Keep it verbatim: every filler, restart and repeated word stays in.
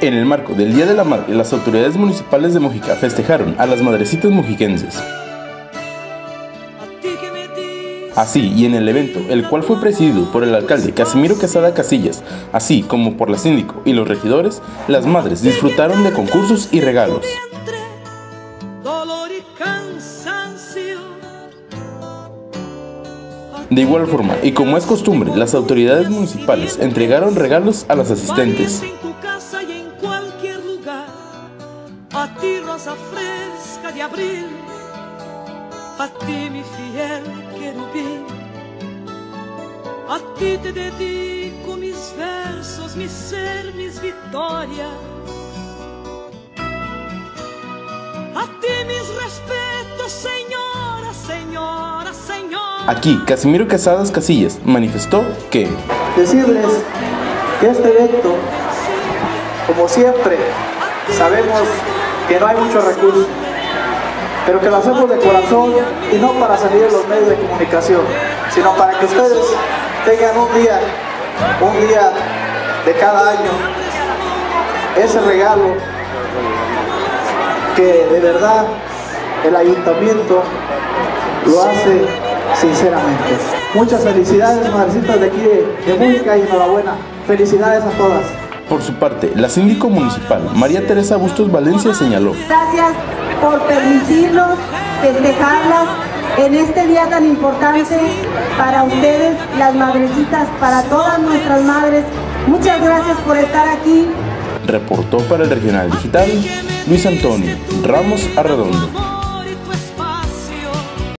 En el marco del Día de la Madre, las autoridades municipales de Mojica festejaron a las madrecitas mojiquenses. Así, y en el evento, el cual fue presidido por el alcalde Casimiro Quesada Casillas, así como por la síndico y los regidores, las madres disfrutaron de concursos y regalos. De igual forma, y como es costumbre, las autoridades municipales entregaron regalos a las asistentes. A ti rosa fresca de abril, a ti mi fiel querubín, a ti te dedico mis versos, mi ser, mis victorias, a ti mis respetos, señora, señora, señora. Aquí, Casimiro Quesada Casillas manifestó que decirles que este evento, como siempre, sabemos que no hay muchos recursos, pero que lo hacemos de corazón y no para salir en los medios de comunicación, sino para que ustedes tengan un día, un día de cada año, ese regalo que de verdad el ayuntamiento lo hace sinceramente. Muchas felicidades, madrecitas de aquí de, de Mojica, y enhorabuena. Felicidades a todas. Por su parte, la síndico municipal, María Teresa Bustos Valencia, señaló: gracias por permitirnos festejarlas en este día tan importante para ustedes, las madrecitas, para todas nuestras madres. Muchas gracias por estar aquí. Reportó para el Regional Digital Luis Antonio Ramos Arredondo.